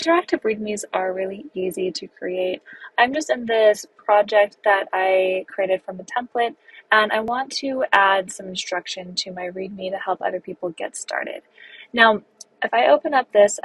interactive READMEs are really easy to create. I'm just in this project that I created from a template, and I want to add some instruction to my README to help other people get started. Now, if I open up this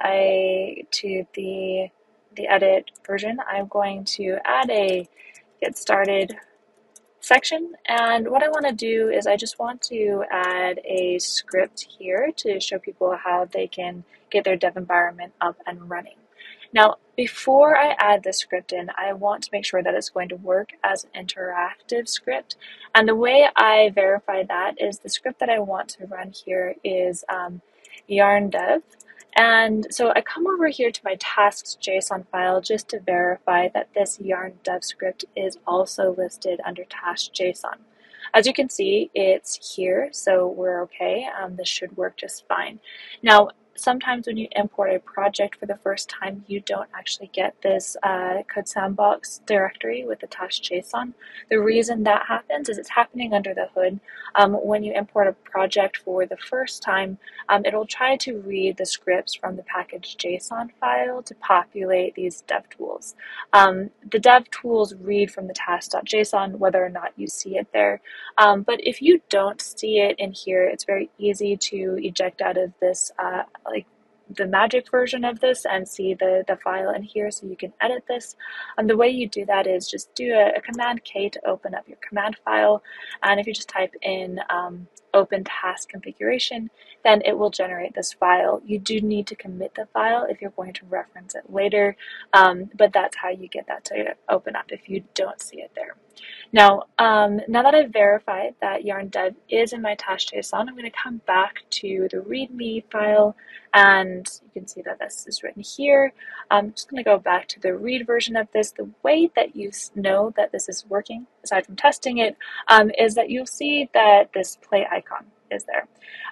to the edit version, I'm going to add a get started section, and what I want to do is I just want to add a script here to show people how they can get their dev environment up and running. Now, before I add the script in, I want to make sure that it's going to work as an interactive script, and the way I verify that is the script that I want to run here is yarn dev. And so I come over here to my tasks.json file just to verify that this yarn dev script is also listed under tasks.json. As you can see, it's here, so we're okay. This should work just fine. Now, sometimes when you import a project for the first time, you don't actually get this CodeSandbox directory with the task.json. The reason that happens is it's happening under the hood. When you import a project for the first time, it'll try to read the scripts from the package.json file to populate these dev tools. The dev tools read from the task.json whether or not you see it there. But if you don't see it in here, it's very easy to eject out of this like the magic version of this and see the file in here so you can edit this. And the way you do that is just do a command K to open up your command file, and if you just type in open task configuration, then it will generate this file. You do need to commit the file if you're going to reference it later, but that's how you get that to open up if you don't see it there. Now that I've verified that yarn dev is in my task.json, I'm going to come back to the README file, and you can see that this is written here. I'm just going to go back to the read version of this. The way that you know that this is working, aside from testing it, is that you'll see that this play icon is there.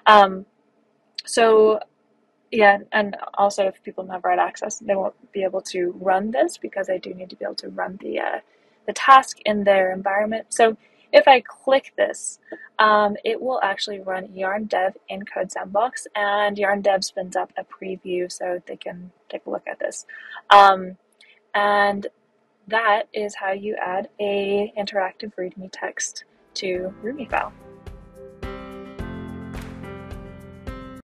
Yeah, and also if people don't have write access, they won't be able to run this because I do need to be able to run the task in their environment. So if I click this, it will actually run yarn dev in CodeSandbox, and yarn dev spins up a preview so they can take a look at this. And that is how you add a interactive README text to README file.